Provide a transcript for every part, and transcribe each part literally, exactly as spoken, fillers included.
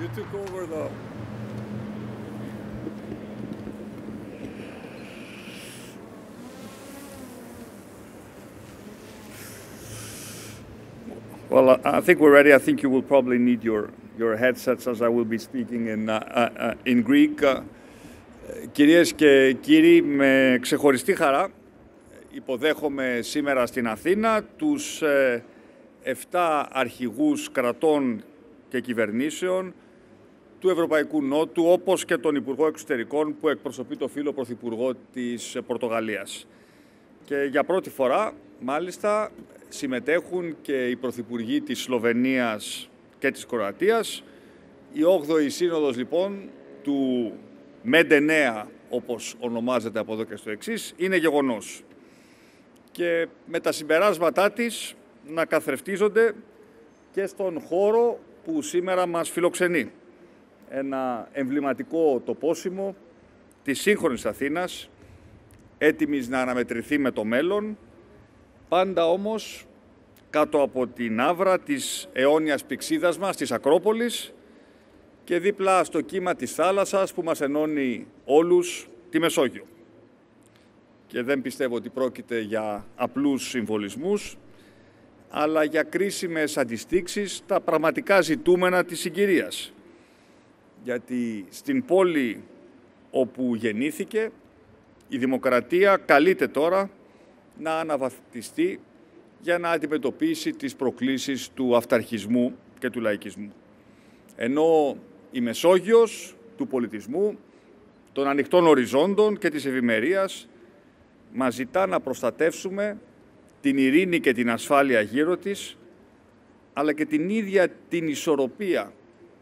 You took over the... Well, I think we're ready. I think you will probably need your, your headsets as I will be speaking in, uh, uh, in Greek. Uh, κυρίες και κύριοι, με ξεχωριστή χαρά υποδέχομαι σήμερα στην Αθήνα τους ε, εφτά αρχηγούς κρατών και κυβερνήσεων του Ευρωπαϊκού Νότου, όπως και τον Υπουργό Εξωτερικών που εκπροσωπεί το φίλο Πρωθυπουργό της Πορτογαλίας. Και για πρώτη φορά, μάλιστα, συμμετέχουν και οι Πρωθυπουργοί της Σλοβενίας και της Κροατίας. Η όγδοη Σύνοδος, λοιπόν, του μέντε εννέα, όπως ονομάζεται από εδώ και στο εξής, είναι γεγονός. Και με τα συμπεράσματά της να καθρεφτίζονται και στον χώρο που σήμερα μας φιλοξενεί. Ένα εμβληματικό τοπόσιμο της σύγχρονης Αθήνας, έτοιμης να αναμετρηθεί με το μέλλον, πάντα όμως κάτω από την άβρα της αιώνιας πυξίδας μας, της Ακρόπολης, και δίπλα στο κύμα της θάλασσας που μας ενώνει όλους, τη Μεσόγειο. Και δεν πιστεύω ότι πρόκειται για απλούς συμβολισμούς, αλλά για κρίσιμες αντιστοίξεις τα πραγματικά ζητούμενα της συγκυρίας. Γιατί στην πόλη όπου γεννήθηκε, η δημοκρατία καλείται τώρα να αναβαθμιστεί για να αντιμετωπίσει τις προκλήσεις του αυταρχισμού και του λαϊκισμού. Ενώ η Μεσόγειος του πολιτισμού, των ανοιχτών οριζόντων και της ευημερίας μας ζητά να προστατεύσουμε την ειρήνη και την ασφάλεια γύρω της, αλλά και την ίδια την ισορροπία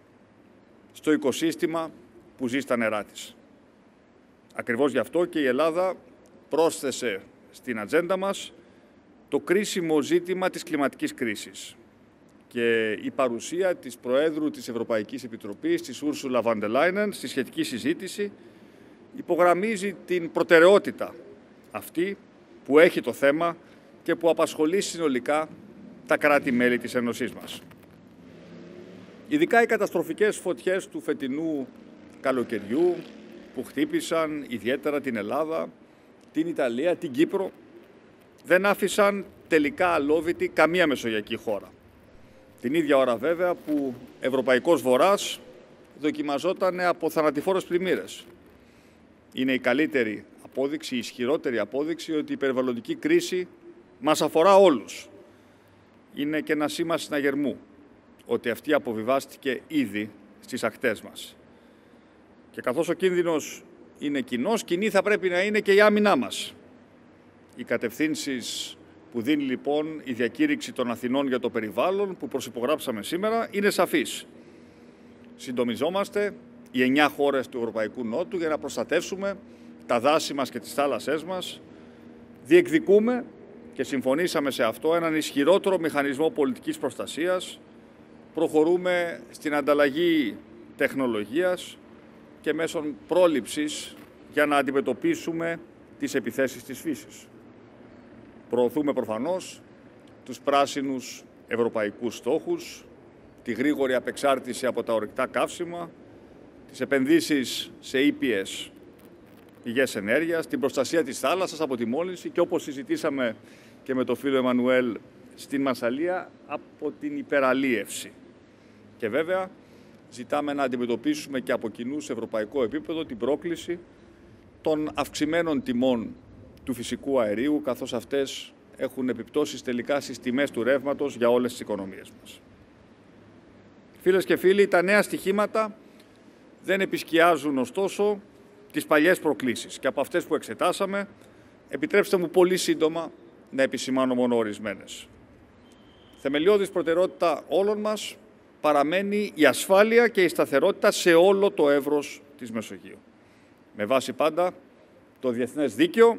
στο οικοσύστημα που ζει στα νερά της. Ακριβώς γι' αυτό και η Ελλάδα πρόσθεσε στην ατζέντα μας το κρίσιμο ζήτημα της κλιματικής κρίσης. Και η παρουσία της Προέδρου της Ευρωπαϊκής Επιτροπής, της Ursula von der Leyen, στη σχετική συζήτηση, υπογραμμίζει την προτεραιότητα αυτή που έχει το θέμα και που απασχολεί συνολικά τα κράτη-μέλη της Ένωσής μας. Ειδικά οι καταστροφικές φωτιές του φετινού καλοκαιριού που χτύπησαν ιδιαίτερα την Ελλάδα, την Ιταλία, την Κύπρο, δεν άφησαν τελικά αλόβητη καμία μεσογειακή χώρα. Την ίδια ώρα βέβαια που Ευρωπαϊκός Βορράς δοκιμαζόταν από θανατηφόρες πλημμύρες. Είναι η καλύτερη απόδειξη, η ισχυρότερη απόδειξη ότι η περιβαλλοντική κρίση μας αφορά όλους. Είναι και ένα σήμα συναγερμού ότι αυτή αποβιβάστηκε ήδη στις ακτές μας. Και καθώς ο κίνδυνος είναι κοινός, κοινή θα πρέπει να είναι και η άμυνά μας. Οι κατευθύνσεις που δίνει λοιπόν η διακήρυξη των Αθηνών για το περιβάλλον που προσυπογράψαμε σήμερα είναι σαφείς. Συντομιζόμαστε οι εννιά χώρες του Ευρωπαϊκού Νότου για να προστατεύσουμε τα δάση μας και τις θάλασσές μας. Διεκδικούμε και συμφωνήσαμε σε αυτό έναν ισχυρότερο μηχανισμό πολιτικής προστασίας. Προχωρούμε στην ανταλλαγή τεχνολογίας και μέσων πρόληψης για να αντιμετωπίσουμε τις επιθέσεις της φύσης. Προωθούμε προφανώς τους πράσινους ευρωπαϊκούς στόχους, τη γρήγορη απεξάρτηση από τα ορυκτά καύσιμα, τις επενδύσεις σε ι πι ες, πηγές ενέργειας, την προστασία της θάλασσας από τη μόλυνση και, όπως συζητήσαμε και με τον φίλο Εμμανουέλ στην Μασσαλία, από την υπεραλίευση. Και βέβαια ζητάμε να αντιμετωπίσουμε και από κοινού σε ευρωπαϊκό επίπεδο την πρόκληση των αυξημένων τιμών του φυσικού αερίου, καθώς αυτές έχουν επιπτώσεις τελικά στις τιμές του ρεύματος για όλες τις οικονομίες μας. Φίλες και φίλοι, τα νέα στοιχήματα δεν επισκιάζουν ωστόσο τις παλιές προκλήσεις και από αυτές που εξετάσαμε, επιτρέψτε μου πολύ σύντομα να επισημάνω μόνο ορισμένες. Θεμελιώδης προτεραιότητα όλων μας παραμένει η ασφάλεια και η σταθερότητα σε όλο το εύρος της Μεσογείου. Με βάση πάντα το διεθνές δίκαιο,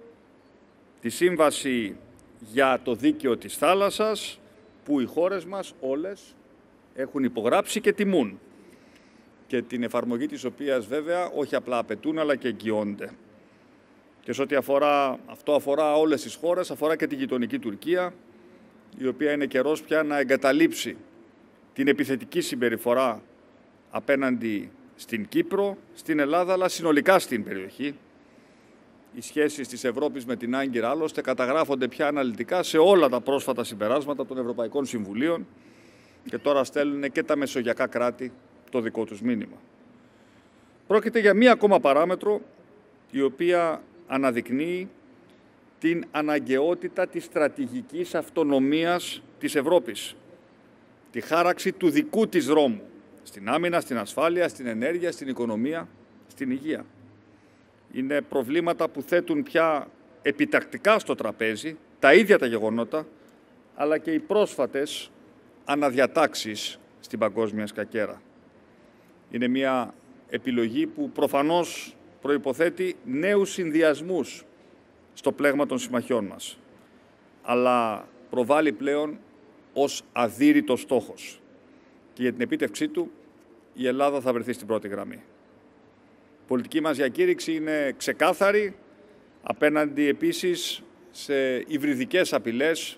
τη Σύμβαση για το Δίκαιο της Θάλασσας, που οι χώρες μας όλες έχουν υπογράψει και τιμούν και την εφαρμογή της οποίας βέβαια όχι απλά απαιτούν αλλά και εγγυώνται. Και σε ό,τι αφορά, αυτό αφορά όλες τις χώρες, αφορά και τη γειτονική Τουρκία, η οποία είναι καιρός πια να εγκαταλείψει την επιθετική συμπεριφορά απέναντι στην Κύπρο, στην Ελλάδα, αλλά συνολικά στην περιοχή. Οι σχέσεις της Ευρώπης με την Άγκυρα, άλλωστε, καταγράφονται πια αναλυτικά σε όλα τα πρόσφατα συμπεράσματα των Ευρωπαϊκών Συμβουλίων και τώρα στέλνουν και τα μεσογειακά κράτη το δικό τους μήνυμα. Πρόκειται για μία ακόμα παράμετρο η οποία αναδεικνύει την αναγκαιότητα της στρατηγικής αυτονομίας της Ευρώπης, τη χάραξη του δικού της δρόμου, στην άμυνα, στην ασφάλεια, στην ενέργεια, στην οικονομία, στην υγεία. Είναι προβλήματα που θέτουν πια επιτακτικά στο τραπέζι τα ίδια τα γεγονότα, αλλά και οι πρόσφατες αναδιατάξεις στην παγκόσμια σκακέρα. Είναι μια επιλογή που προφανώς προϋποθέτει νέους συνδυασμούς στο πλέγμα των συμμαχιών μας, αλλά προβάλλει πλέον ως αδύρυτο στόχος. Και για την επίτευξή του η Ελλάδα θα βρεθεί στην πρώτη γραμμή. Η πολιτική μας διακήρυξη είναι ξεκάθαρη, απέναντι επίσης σε υβριδικές απειλές,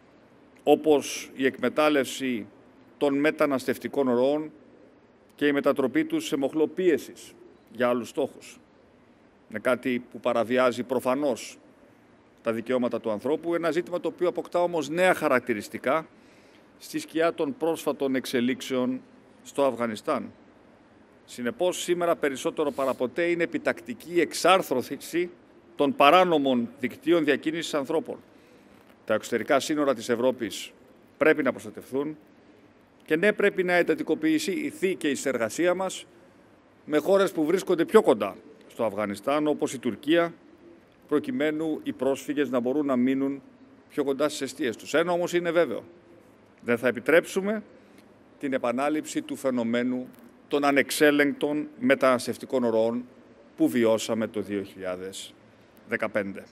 όπως η εκμετάλλευση των μεταναστευτικών ροών και η μετατροπή τους σε μοχλό πίεσης για άλλους στόχους. Είναι κάτι που παραβιάζει προφανώς τα δικαιώματα του ανθρώπου, ένα ζήτημα το οποίο αποκτά όμως νέα χαρακτηριστικά στη σκιά των πρόσφατων εξελίξεων στο Αφγανιστάν. Συνεπώς, σήμερα περισσότερο παραποτέ είναι επιτακτική εξάρθρωση των παράνομων δικτύων διακίνησης ανθρώπων. Τα εξωτερικά σύνορα της Ευρώπης πρέπει να προστατευθούν και ναι, πρέπει να εντατικοποιηθεί και η συνεργασία μας με χώρες που βρίσκονται πιο κοντά στο Αφγανιστάν, όπως η Τουρκία, προκειμένου οι πρόσφυγες να μπορούν να μείνουν πιο κοντά στις εστίες τους. Ένα όμως είναι βέβαιο. Δεν θα επιτρέψουμε την επανάληψη του φαινομένου των ανεξέλεγκτων μεταναστευτικών ροών που βιώσαμε το δύο χιλιάδες δεκαπέντε.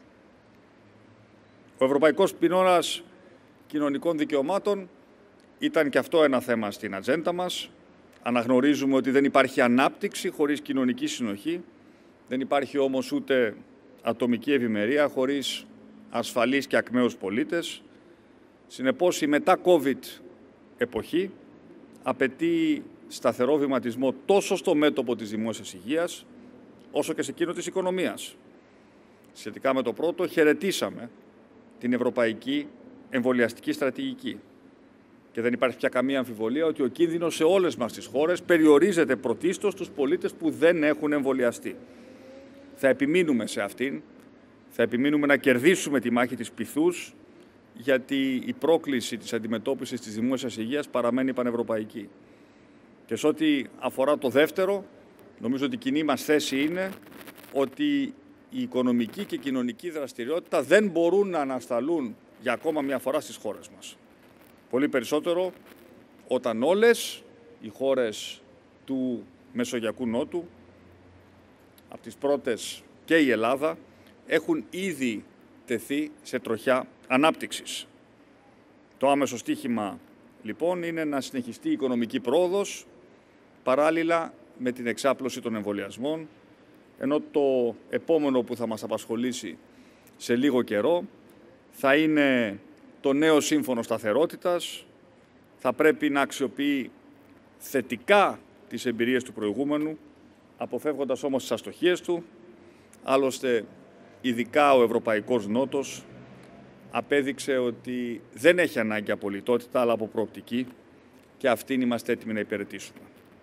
Ο Ευρωπαϊκός Πυλώνας Κοινωνικών Δικαιωμάτων ήταν και αυτό ένα θέμα στην ατζέντα μας. Αναγνωρίζουμε ότι δεν υπάρχει ανάπτυξη χωρίς κοινωνική συνοχή, δεν υπάρχει όμως ούτε ατομική ευημερία χωρίς ασφαλείς και ακμαίους πολίτες. Συνεπώς, η μετά-COVID εποχή απαιτεί σταθερό βηματισμό τόσο στο μέτωπο της δημόσιας υγείας, όσο και σε εκείνο της οικονομίας. Σχετικά με το πρώτο, χαιρετήσαμε την ευρωπαϊκή εμβολιαστική στρατηγική. Και δεν υπάρχει πια καμία αμφιβολία ότι ο κίνδυνος σε όλες μας τις χώρες περιορίζεται πρωτίστως στους πολίτες που δεν έχουν εμβολιαστεί. Θα επιμείνουμε σε αυτήν, θα επιμείνουμε να κερδίσουμε τη μάχη της πειθούς, γιατί η πρόκληση της αντιμετώπισης της δημόσιας υγείας παραμένει πανευρωπαϊκή. Και σε ό,τι αφορά το δεύτερο, νομίζω ότι η κοινή μας θέση είναι ότι η οικονομική και η κοινωνική δραστηριότητα δεν μπορούν να ανασταλούν για ακόμα μια φορά στις χώρες μας. Πολύ περισσότερο όταν όλες οι χώρες του Μεσογειακού Νότου, από τις πρώτες και η Ελλάδα, έχουν ήδη τεθεί σε τροχιά ανάπτυξης. Το άμεσο στίχημα, λοιπόν, είναι να συνεχιστεί η οικονομική πρόοδος παράλληλα με την εξάπλωση των εμβολιασμών, ενώ το επόμενο που θα μας απασχολήσει σε λίγο καιρό θα είναι το νέο σύμφωνο σταθερότητας. Θα πρέπει να αξιοποιεί θετικά τις εμπειρίες του προηγούμενου, αποφεύγοντας όμως τις αστοχίες του. Άλλωστε, ειδικά ο Ευρωπαϊκός Νότος απέδειξε ότι δεν έχει ανάγκη από λιτότητα, αλλά από προοπτική, και αυτήν είμαστε έτοιμοι να υπηρετήσουμε.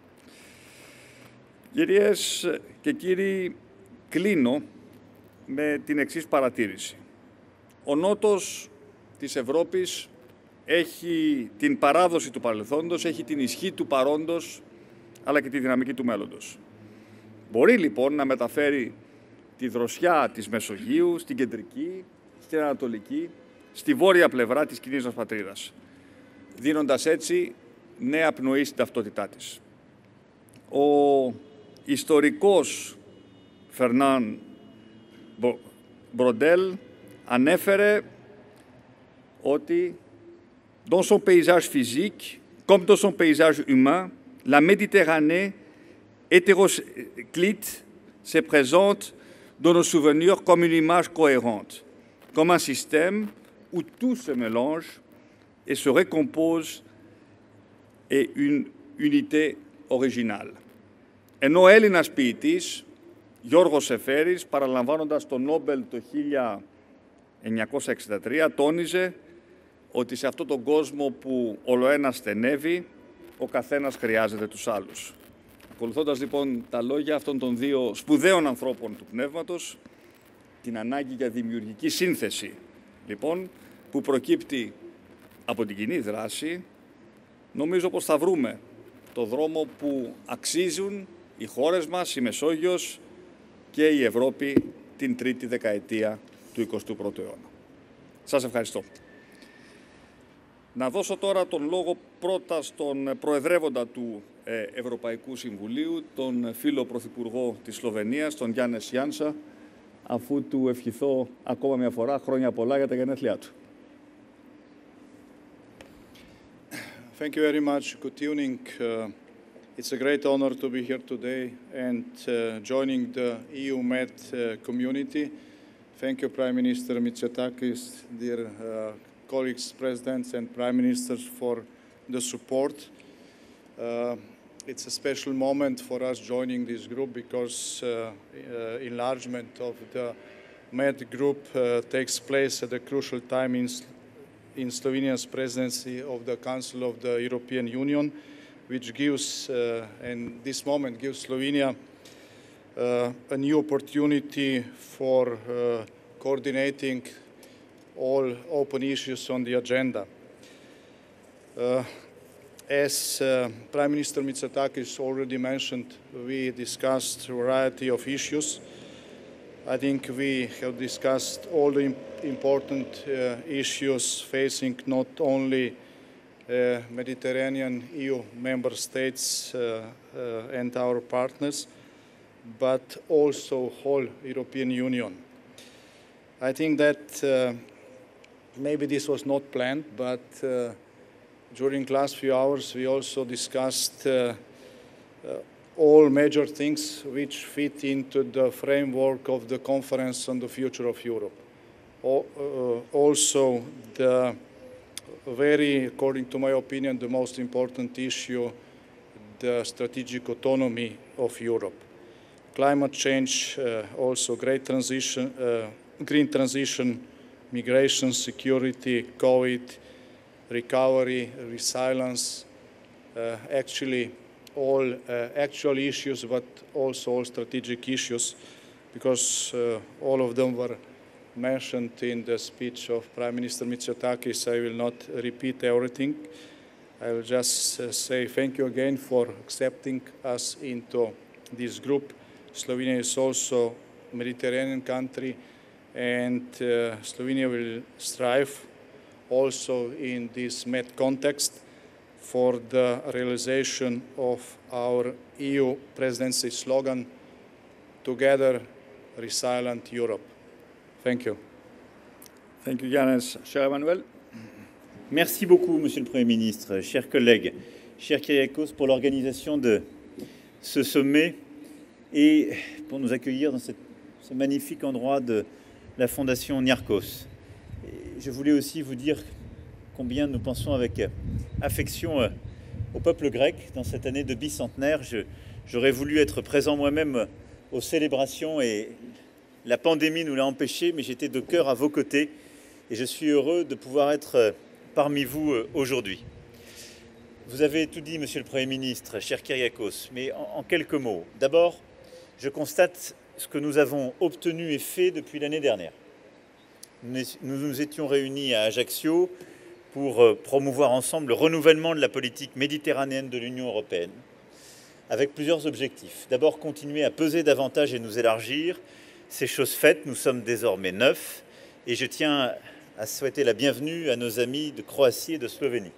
Κυρίες και κύριοι, κλείνω με την εξής παρατήρηση. Ο Νότος της Ευρώπης έχει την παράδοση του παρελθόντος, έχει την ισχύ του παρόντος, αλλά και τη δυναμική του μέλλοντος. Μπορεί λοιπόν να μεταφέρει τη δροσιά της Μεσογείου στην κεντρική, στην ανατολική, στη βόρεια πλευρά της κοινής μας πατρίδας, δίνοντας έτσι νέα πνοή στην ταυτότητά της. Ο ιστορικός Φερνάν Μπροντέλ ανέφερε ότι dans son paysage physique, comme dans son paysage humain, la Méditerranée hétéroclite se présente dans nos souvenirs comme une image cohérente, comme un système où tout se mélange et se récompose et une unité Original. Ενώ ο Έλληνας ποιητής Γιώργος Εφέρης, παραλαμβάνοντας το Νόμπελ το χίλια εννιακόσια εξήντα τρία, τόνιζε ότι σε αυτόν τον κόσμο που ολοένα στενεύει, ο καθένας χρειάζεται τους άλλους. Ακολουθώντας λοιπόν τα λόγια αυτών των δύο σπουδαίων ανθρώπων του πνεύματος, την ανάγκη για δημιουργική σύνθεση, λοιπόν, που προκύπτει από την κοινή δράση, νομίζω πως θα βρούμε το δρόμο που αξίζουν οι χώρες μας, η Μεσόγειος και η Ευρώπη την τρίτη δεκαετία του εικοστού πρώτου αιώνα. Σας ευχαριστώ. Να δώσω τώρα τον λόγο πρώτα στον προεδρεύοντα του Ευρωπαϊκού Συμβουλίου, τον φίλο Πρωθυπουργό της Σλοβενίας, τον Γιάννες Γιάνσα, αφού του ευχηθώ ακόμα μια φορά χρόνια πολλά για τα γενέθλιά του. Thank you very much. Good evening. Uh, it's a great honor to be here today and uh, joining the EUMED uh, community. Thank you, Prime Minister Mitsotakis, dear uh, colleagues, presidents and prime ministers for the support. Uh, it's a special moment for us joining this group because uh, uh, enlargement of the MED group uh, takes place at a crucial time in in Slovenia's presidency of the Council of the European Union, which gives, uh, and this moment gives Slovenia uh, a new opportunity for uh, coordinating all open issues on the agenda. Uh, as uh, Prime Minister Mitsotakis already mentioned, we discussed a variety of issues. I think we have discussed all the important uh, issues facing not only uh, Mediterranean E U member states uh, uh, and our partners, but also whole European Union. I think that uh, maybe this was not planned, but uh, during the last few hours we also discussed uh, uh, all major things which fit into the framework of the Conference on the Future of Europe. O, uh, also, the very, according to my opinion, the most important issue, the strategic autonomy of Europe. Climate change, uh, also great transition, uh, green transition, migration, security, COVID, recovery, resilience, uh, actually all uh, actual issues, but also all strategic issues, because uh, all of them were mentioned in the speech of Prime Minister Mitsotakis. I will not repeat everything. I will just uh, say thank you again for accepting us into this group. Slovenia is also a Mediterranean country, and uh, Slovenia will strive also in this MED context for the realization of our E U presidency slogan, Together, Resilient Europe. Thank you. Thank you, Yannis. Cher Emmanuel. Merci beaucoup, Monsieur le Premier ministre, chers collègues, chers Kyriakos, pour l'organisation de ce sommet et pour nous accueillir dans cette, ce magnifique endroit de la Fondation Niarchos. Et je voulais aussi vous dire combien nous pensons avec affection au peuple grec dans cette année de bicentenaire. Je, j'aurais voulu être présent moi-même aux célébrations et la pandémie nous l'a empêché, mais j'étais de cœur à vos côtés et je suis heureux de pouvoir être parmi vous aujourd'hui. Vous avez tout dit, Monsieur le Premier ministre, cher Kyriakos, mais en, en quelques mots. D'abord, je constate ce que nous avons obtenu et fait depuis l'année dernière. Nous nous, nous étions réunis à Ajaccio pour promouvoir ensemble le renouvellement de la politique méditerranéenne de l'Union européenne, avec plusieurs objectifs. D'abord, continuer à peser davantage et nous élargir. C'est chose faite, nous sommes désormais neuf, et je tiens à souhaiter la bienvenue à nos amis de Croatie et de Slovénie.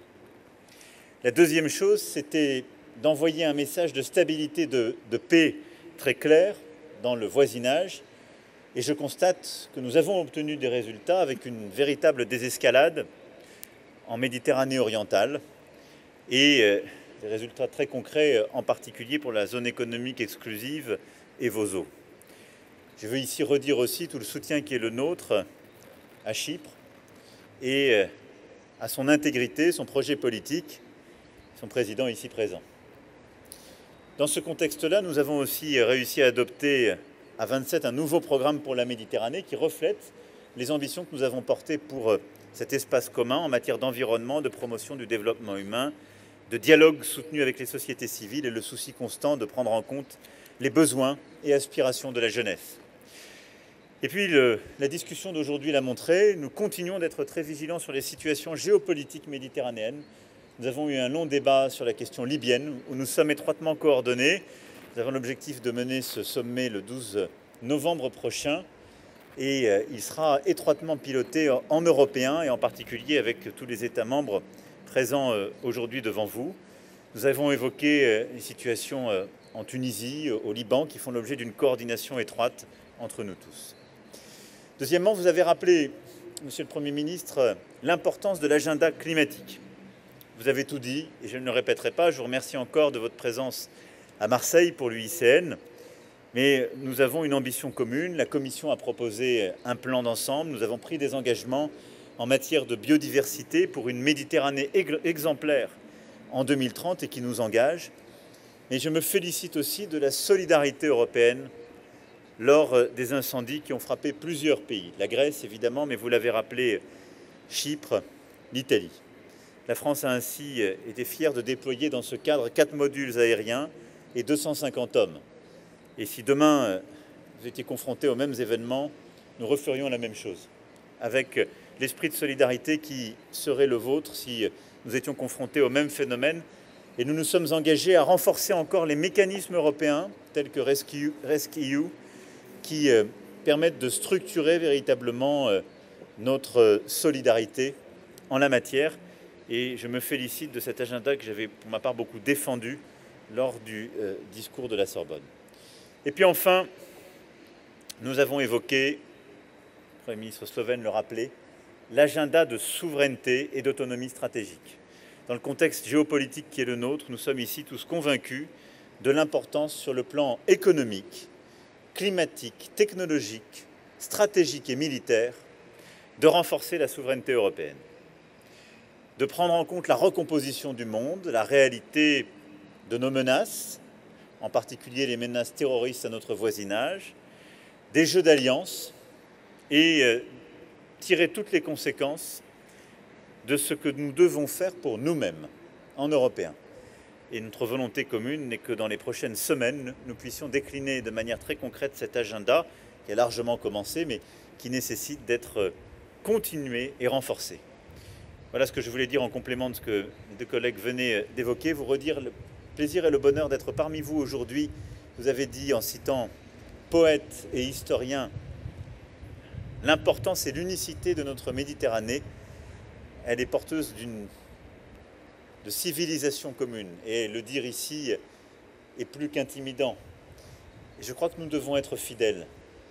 La deuxième chose, c'était d'envoyer un message de stabilité, de, de paix très clair dans le voisinage, et je constate que nous avons obtenu des résultats avec une véritable désescalade en Méditerranée orientale, et euh, des résultats très concrets, en particulier pour la zone économique exclusive et vos eaux. Je veux ici redire aussi tout le soutien qui est le nôtre à Chypre et à son intégrité, son projet politique, son président ici présent. Dans ce contexte-là, nous avons aussi réussi à adopter à vingt-sept un nouveau programme pour la Méditerranée qui reflète les ambitions que nous avons portées pour cet espace commun en matière d'environnement, de promotion du développement humain, de dialogue soutenu avec les sociétés civiles et le souci constant de prendre en compte les besoins et aspirations de la jeunesse. Et puis, le, la discussion d'aujourd'hui l'a montré, nous continuons d'être très vigilants sur les situations géopolitiques méditerranéennes. Nous avons eu un long débat sur la question libyenne, où nous sommes étroitement coordonnés. Nous avons l'objectif de mener ce sommet le douze novembre prochain, et euh, il sera étroitement piloté en européen, et en particulier avec tous les États membres présents euh, aujourd'hui devant vous. Nous avons évoqué euh, les situations euh, en Tunisie, au Liban, qui font l'objet d'une coordination étroite entre nous tous. Deuxièmement, vous avez rappelé, Monsieur le Premier ministre, l'importance de l'agenda climatique. Vous avez tout dit, et je ne le répéterai pas. Je vous remercie encore de votre présence à Marseille pour l'U I C N. Mais nous avons une ambition commune. La Commission a proposé un plan d'ensemble. Nous avons pris des engagements en matière de biodiversité pour une Méditerranée exemplaire en deux mille trente et qui nous engage. Et je me félicite aussi de la solidarité européenne lors des incendies qui ont frappé plusieurs pays. La Grèce, évidemment, mais vous l'avez rappelé, Chypre, l'Italie. La France a ainsi été fière de déployer dans ce cadre quatre modules aériens et deux cent cinquante hommes. Et si demain vous étiez confrontés aux mêmes événements, nous referions la même chose, avec l'esprit de solidarité qui serait le vôtre si nous étions confrontés au même phénomène. Et nous nous sommes engagés à renforcer encore les mécanismes européens, tels que Rescue, Rescue qui euh, permettent de structurer véritablement euh, notre solidarité en la matière. Et je me félicite de cet agenda que j'avais pour ma part beaucoup défendu lors du euh, discours de la Sorbonne. Et puis enfin, nous avons évoqué, le Premier ministre slovène le rappelait, l'agenda de souveraineté et d'autonomie stratégique. Dans le contexte géopolitique qui est le nôtre, nous sommes ici tous convaincus de l'importance sur le plan économique, climatique, technologique, stratégique et militaire de renforcer la souveraineté européenne, de prendre en compte la recomposition du monde, la réalité de nos menaces, en particulier les menaces terroristes à notre voisinage, des jeux d'alliance et euh, tirer toutes les conséquences de ce que nous devons faire pour nous-mêmes, en Européens. Et notre volonté commune n'est que dans les prochaines semaines, nous puissions décliner de manière très concrète cet agenda qui a largement commencé, mais qui nécessite d'être continué et renforcé. Voilà ce que je voulais dire en complément de ce que les deux collègues venaient d'évoquer. Vous redire le plaisir et le bonheur d'être parmi vous aujourd'hui. Vous avez dit, en citant poètes et historiens, l'importance et l'unicité de notre Méditerranée. Elle est porteuse d'une de civilisation commune. Et le dire ici est plus qu'intimidant. Et je crois que nous devons être fidèles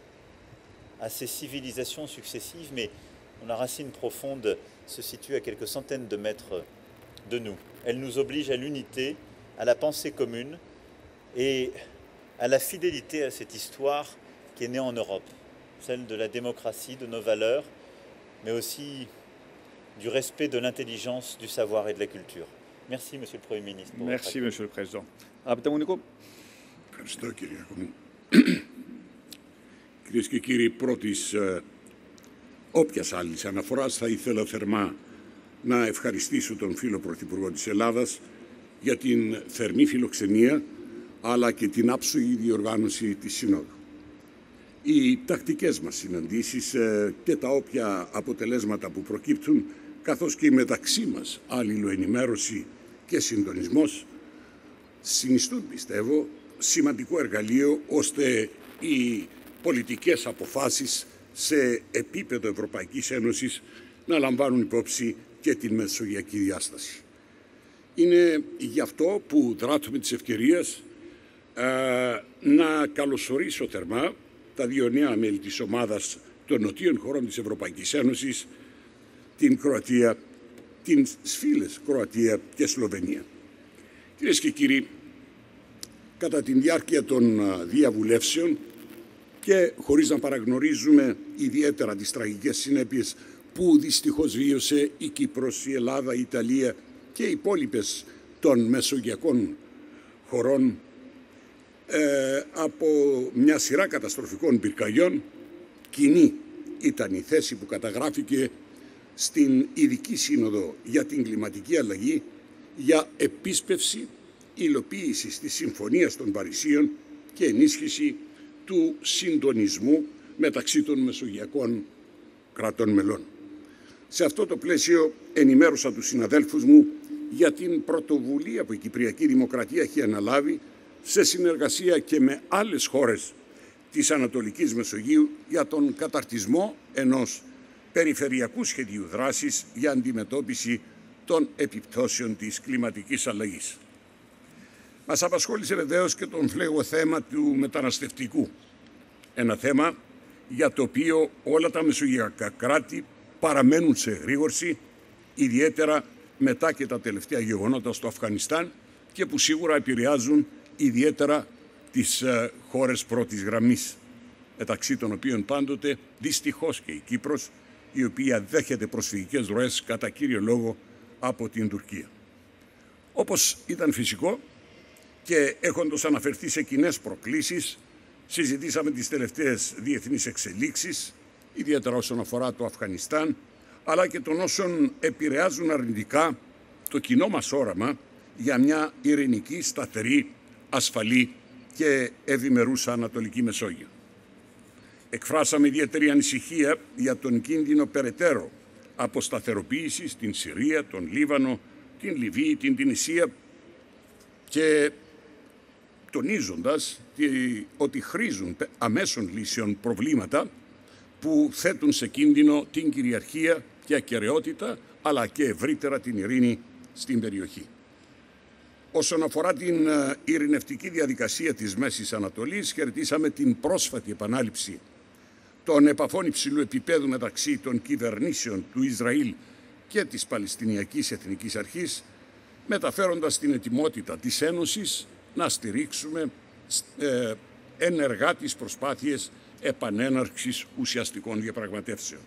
à ces civilisations successives, mais dont la racine profonde se situe à quelques centaines de mètres de nous. Elle nous oblige à l'unité, à la pensée commune et à la fidélité à cette histoire qui est née en Europe, celle de la démocratie, de nos valeurs, mais aussi du respect de l'intelligence, du savoir et de la culture. Merci, Monsieur le Premier ministre. Merci, Monsieur le Président. Αγαπητέ μου Νίκο. Ευχαριστώ, Κυριάκο μου. Κυρίες και κύριοι, πρώτης όποιας άλλης αναφοράς θα ήθελα θερμά να ευχαριστήσω τον φίλο Πρωθυπουργό της Ελλάδας για την θερμή φιλοξενία αλλά και την άψογη διοργάνωση της Συνόδου. Οι τακτικές μας συναντήσεις και τα όποια αποτελέσματα που προκύπτουν καθώς και η μεταξύ μας αλληλοενημέρωση και συντονισμός συνιστούν, πιστεύω, σημαντικό εργαλείο ώστε οι πολιτικές αποφάσεις σε επίπεδο Ευρωπαϊκής Ένωσης να λαμβάνουν υπόψη και την μεσογειακή διάσταση. Είναι γι' αυτό που δράττουμε της ευκαιρίας ε, να καλωσορίσω θερμά τα δύο νέα μέλη της ομάδας των νοτίων χωρών της Ευρωπαϊκής Ένωσης, την Κροατία, τις φίλες Κροατία και Σλοβενία. Κυρίες και κύριοι, κατά τη διάρκεια των διαβουλεύσεων και χωρίς να παραγνωρίζουμε ιδιαίτερα τις τραγικές συνέπειες που δυστυχώς βίωσε η Κύπρος, η Ελλάδα, η Ιταλία και οι υπόλοιπες των μεσογειακών χωρών ε, από μια σειρά καταστροφικών πυρκαγιών. Κοινή ήταν η θέση που καταγράφηκε στην Ειδική Σύνοδο για την Κλιματική Αλλαγή για επίσπευση υλοποίησης της Συμφωνίας των Παρισίων και ενίσχυση του συντονισμού μεταξύ των μεσογειακών κρατών μελών. Σε αυτό το πλαίσιο ενημέρωσα τους συναδέλφους μου για την πρωτοβουλία που η Κυπριακή Δημοκρατία έχει αναλάβει σε συνεργασία και με άλλες χώρες της Ανατολικής Μεσογείου για τον καταρτισμό ενός περιφερειακού σχεδίου δράσης για αντιμετώπιση των επιπτώσεων της κλιματικής αλλαγής. Μας απασχόλησε βεβαίως και το φλέγο θέμα του μεταναστευτικού. Ένα θέμα για το οποίο όλα τα μεσογειακά κράτη παραμένουν σε εγρήγορση, ιδιαίτερα μετά και τα τελευταία γεγονότα στο Αφγανιστάν και που σίγουρα επηρεάζουν ιδιαίτερα τις ε, χώρες πρώτης γραμμής, μεταξύ των οποίων πάντοτε δυστυχώς και η Κύπρος, η οποία δέχεται προσφυγικές ροές κατά κύριο λόγο από την Τουρκία. Όπως ήταν φυσικό και έχοντας αναφερθεί σε κοινές προκλήσεις, συζητήσαμε τις τελευταίες διεθνείς εξελίξεις, ιδιαίτερα όσον αφορά το Αφγανιστάν, αλλά και των όσων επηρεάζουν αρνητικά το κοινό μας όραμα για μια ειρηνική, σταθερή, ασφαλή και ευημερούσα Ανατολική Μεσόγειο. Εκφράσαμε ιδιαίτερη ανησυχία για τον κίνδυνο περαιτέρω αποσταθεροποίησης στην Συρία, τον Λίβανο, την Λιβύη, την Τινησία και τονίζοντας ότι χρήζουν αμέσων λύσεων προβλήματα που θέτουν σε κίνδυνο την κυριαρχία και ακεραιότητα, αλλά και ευρύτερα την ειρήνη στην περιοχή. Όσον αφορά την ειρηνευτική διαδικασία της Μέσης Ανατολής, χαιρετήσαμε την πρόσφατη επανάληψη των επαφών υψηλού επίπεδου μεταξύ των κυβερνήσεων του Ισραήλ και της Παλαιστινιακής Εθνικής Αρχής, μεταφέροντας την ετοιμότητα της Ένωσης να στηρίξουμε ε, ενεργά τις προσπάθειες επανέναρξης ουσιαστικών διαπραγματεύσεων.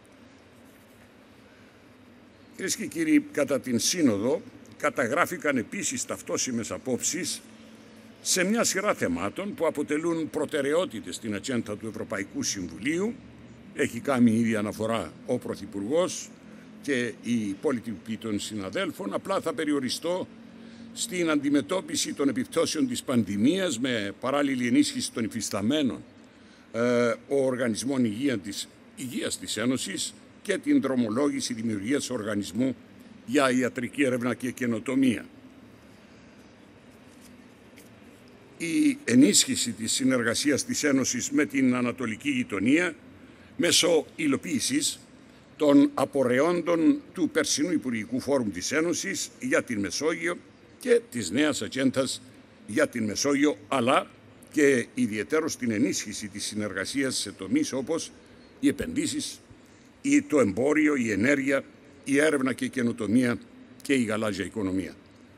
Κυρίες και κύριοι, κατά την Σύνοδο καταγράφηκαν επίσης ταυτόσιμες απόψεις σε μια σειρά θεμάτων που αποτελούν προτεραιότητες στην ατζέντα του Ευρωπαϊκού Συμβουλίου. Έχει κάνει ήδη αναφορά ο Πρωθυπουργός και οι υπόλοιποι των συναδέλφων. Απλά θα περιοριστώ στην αντιμετώπιση των επιπτώσεων της πανδημίας με παράλληλη ενίσχυση των υφισταμένων ε, οργανισμών υγεία της, υγείας της Ένωσης και την δρομολόγηση δημιουργίας οργανισμού για ιατρική έρευνα και καινοτομία. Η ενίσχυση της συνεργασίας της Ένωσης με την Ανατολική Γειτονία μέσω υλοποίησης των απορρεόντων του περσινού Υπουργικού Φόρουμ της Ένωσης για την Μεσόγειο και της νέας ατζέντας για την Μεσόγειο, αλλά και ιδιαιτέρως την ενίσχυση της συνεργασίας σε τομείς όπως οι επενδύσεις, το εμπόριο, η ενέργεια, η έρευνα και η καινοτομία και η γαλάζια οικονομία.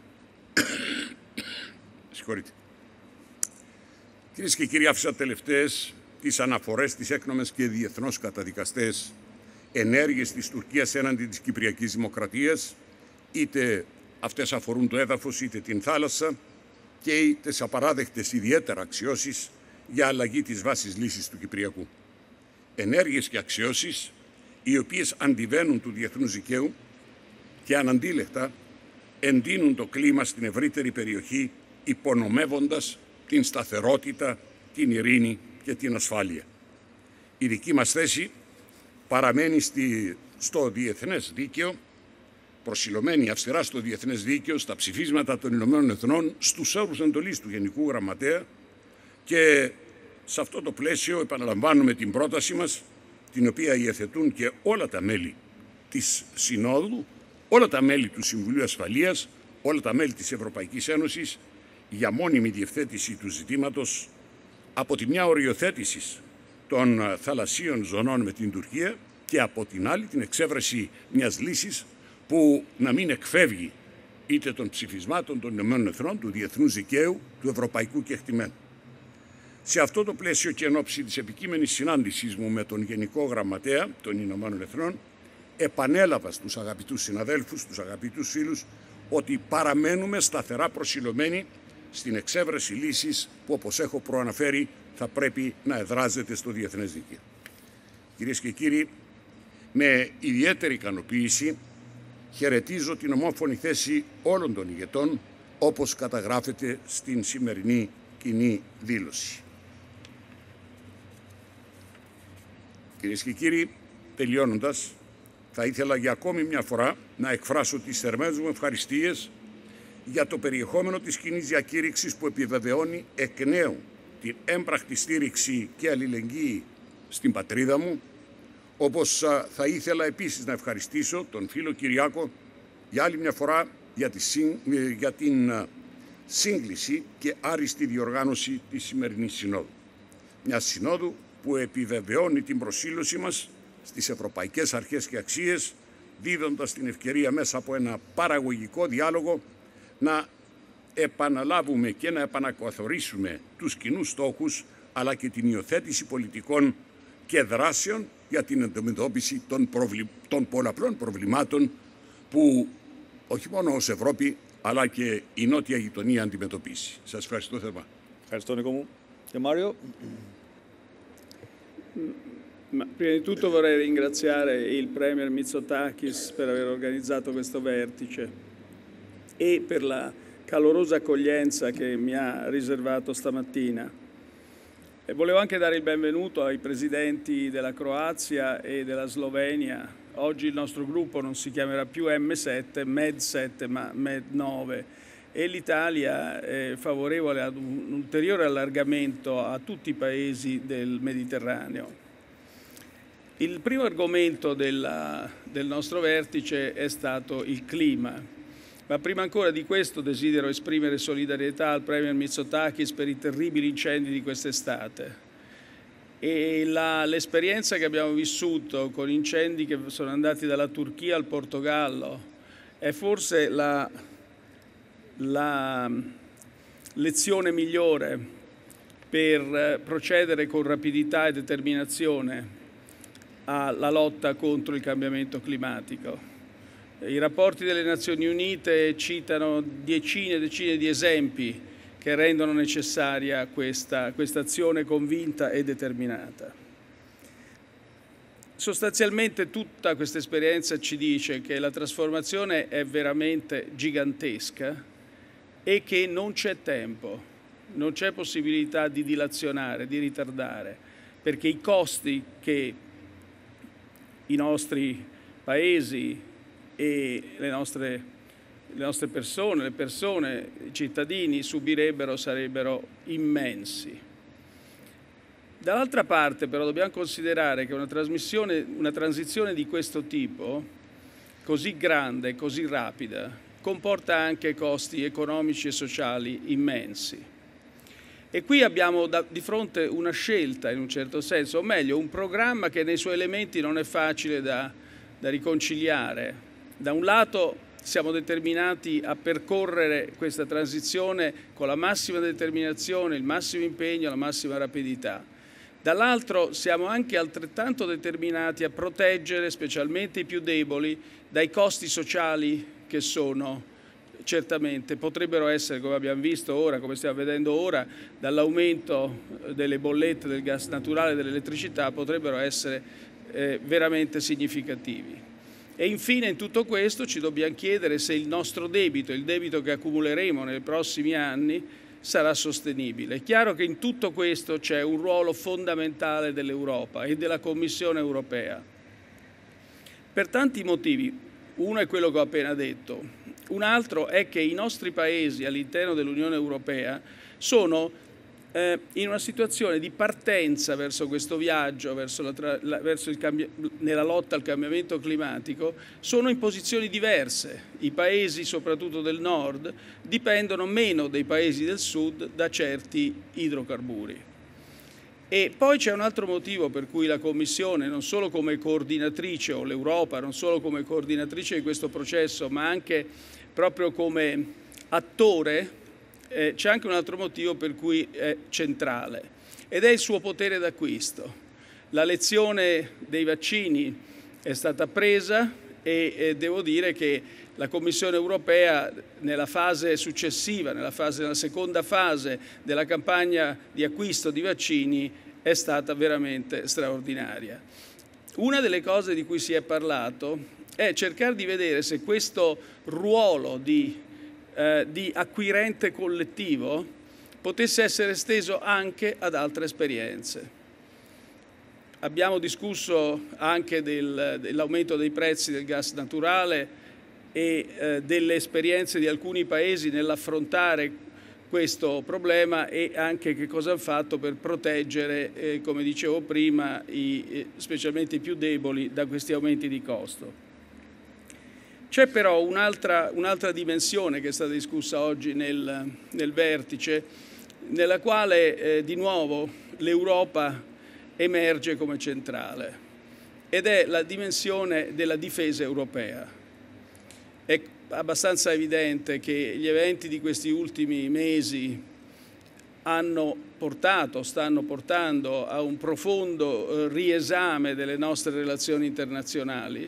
Συγχωρείτε. Κυρίες και κύριοι, άφησα τελευταίες τις αναφορές στις έκνομες και διεθνώς καταδικαστές ενέργειες της Τουρκίας έναντι της Κυπριακής Δημοκρατίας, είτε αυτές αφορούν το έδαφος είτε την θάλασσα, και τις απαράδεκτες ιδιαίτερα αξιώσεις για αλλαγή της βάσης λύσης του Κυπριακού. Ενέργειες και αξιώσεις οι οποίες αντιβαίνουν του διεθνούς δικαίου και αναντίλεκτα εντείνουν το κλίμα στην ευρύτερη περιοχή, υπονομεύοντας την σταθερότητα, την ειρήνη και την ασφάλεια. Η δική μας θέση παραμένει στη, στο διεθνές δίκαιο, προσιλωμένη αυστηρά στο διεθνές δίκαιο, στα ψηφίσματα των Ηνωμένων Εθνών, στους όρους εντολής του Γενικού Γραμματέα, και σε αυτό το πλαίσιο επαναλαμβάνουμε την πρόταση μας, την οποία υιοθετούν και όλα τα μέλη της Συνόδου, όλα τα μέλη του Συμβουλίου Ασφαλείας, όλα τα μέλη της Ευρωπαϊκής Ένωσης, για μόνιμη διευθέτηση του ζητήματος, από τη μια οριοθέτηση των θαλασσίων ζωνών με την Τουρκία και από την άλλη την εξέβρεση μιας λύσης που να μην εκφεύγει είτε των ψηφισμάτων των Ηνωμένων Εθνών, του διεθνούς δικαίου, του ευρωπαϊκού κεκτημένου. Σε αυτό το πλαίσιο και εν ώψη της επικείμενης συνάντησής μου με τον Γενικό Γραμματέα των Ηνωμένων Εθνών, επανέλαβα στους αγαπητούς συναδέλφους, στους αγαπητούς φίλους, ότι παραμένουμε σταθερά προσιλωμένοι στην εξέβρεση λύσης που, όπως έχω προαναφέρει, θα πρέπει να εδράζεται στο διεθνές δίκαιο. Κυρίες και κύριοι, με ιδιαίτερη ικανοποίηση χαιρετίζω την ομόφωνη θέση όλων των ηγετών, όπως καταγράφεται στην σημερινή κοινή δήλωση. Κυρίες και κύριοι, τελειώνοντας, θα ήθελα για ακόμη μια φορά να εκφράσω τις θερμές μου ευχαριστίες για το περιεχόμενο της κοινής διακήρυξης που επιβεβαιώνει εκ νέου την έμπρακτη στήριξη και αλληλεγγύη στην πατρίδα μου, όπως θα ήθελα επίσης να ευχαριστήσω τον φίλο Κυριάκο για άλλη μια φορά για, τη, για την σύγκληση και άριστη διοργάνωση της σημερινής συνόδου. Μια συνόδου που επιβεβαιώνει την προσήλωσή μας στις ευρωπαϊκές αρχές και αξίες, δίδοντας την ευκαιρία μέσα από ένα παραγωγικό διάλογο να επαναλάβουμε και να επανακαθορίσουμε τους κοινούς στόχους, αλλά και την υιοθέτηση πολιτικών και δράσεων για την αντιμετώπιση των, προβλη... των πολλαπλών προβλημάτων που όχι μόνο ως Ευρώπη, αλλά και η νότια γειτονία αντιμετωπίσει. Σας ευχαριστώ θερμά. Ευχαριστώ, Νίκο μου. Και Μάριο. Ma prima di tutto vorrei ringraziare il Premier Mitsotakis per aver organizzato questo vertice e per la calorosa accoglienza che mi ha riservato stamattina. E volevo anche dare il benvenuto ai presidenti della Croazia e della Slovenia. Oggi il nostro gruppo non si chiamerà più M sette, M E D sette, ma M E D nove. E l'Italia è favorevole ad un ulteriore allargamento a tutti i paesi del Mediterraneo. Il primo argomento della, del nostro vertice è stato il clima, ma prima ancora di questo desidero esprimere solidarietà al Premier Mitsotakis per i terribili incendi di quest'estate. E l'esperienza che abbiamo vissuto con incendi che sono andati dalla Turchia al Portogallo è forse la, la lezione migliore per procedere con rapidità e determinazione alla lotta contro il cambiamento climatico. I rapporti delle Nazioni Unite citano decine e decine di esempi che rendono necessaria questa, questa azione convinta e determinata. Sostanzialmente tutta questa esperienza ci dice che la trasformazione è veramente gigantesca e che non c'è tempo, non c'è possibilità di dilazionare, di ritardare, perché i costi che i nostri paesi e le nostre, le nostre persone, le persone, i cittadini subirebbero sarebbero immensi. Dall'altra parte però dobbiamo considerare che una, trasmissione, una transizione di questo tipo, così grande, così rapida, comporta anche costi economici e sociali immensi. E qui abbiamo da, di fronte una scelta in un certo senso, o meglio un programma che nei suoi elementi non è facile da, da riconciliare. Da un lato siamo determinati a percorrere questa transizione con la massima determinazione, il massimo impegno, la massima rapidità. Dall'altro siamo anche altrettanto determinati a proteggere specialmente i più deboli dai costi sociali che sono certamente potrebbero essere, come abbiamo visto ora, come stiamo vedendo ora, dall'aumento delle bollette del gas naturale e dell'elettricità, potrebbero essere eh, veramente significativi. E infine in tutto questo ci dobbiamo chiedere se il nostro debito, il debito che accumuleremo nei prossimi anni, sarà sostenibile. È chiaro che in tutto questo c'è un ruolo fondamentale dell'Europa e della Commissione europea. Per tanti motivi, uno è quello che ho appena detto. Un altro è che i nostri paesi all'interno dell'Unione Europea sono eh, in una situazione di partenza verso questo viaggio, verso la, la, verso il cambi- nella lotta al cambiamento climatico, sono in posizioni diverse. I paesi, soprattutto del nord, dipendono meno dei paesi del sud da certi idrocarburi. E poi c'è un altro motivo per cui la Commissione, non solo come coordinatrice, o l'Europa, non solo come coordinatrice di questo processo, ma anche proprio come attore, eh, c'è anche un altro motivo per cui è centrale, ed è il suo potere d'acquisto. La lezione dei vaccini è stata presa e eh, devo dire che La Commissione europea nella fase successiva, nella, fase, nella seconda fase della campagna di acquisto di vaccini è stata veramente straordinaria. Una delle cose di cui si è parlato è cercare di vedere se questo ruolo di, eh, di acquirente collettivo potesse essere esteso anche ad altre esperienze. Abbiamo discusso anche del, dell'aumento dei prezzi del gas naturale e eh, delle esperienze di alcuni paesi nell'affrontare questo problema e anche che cosa hanno fatto per proteggere, eh, come dicevo prima, i, eh, specialmente i più deboli da questi aumenti di costo. C'è però un'altra, un'altra dimensione che è stata discussa oggi nel, nel vertice, nella quale eh, di nuovo l'Europa emerge come centrale, ed è la dimensione della difesa europea. È abbastanza evidente che gli eventi di questi ultimi mesi hanno portato, stanno portando a un profondo riesame delle nostre relazioni internazionali,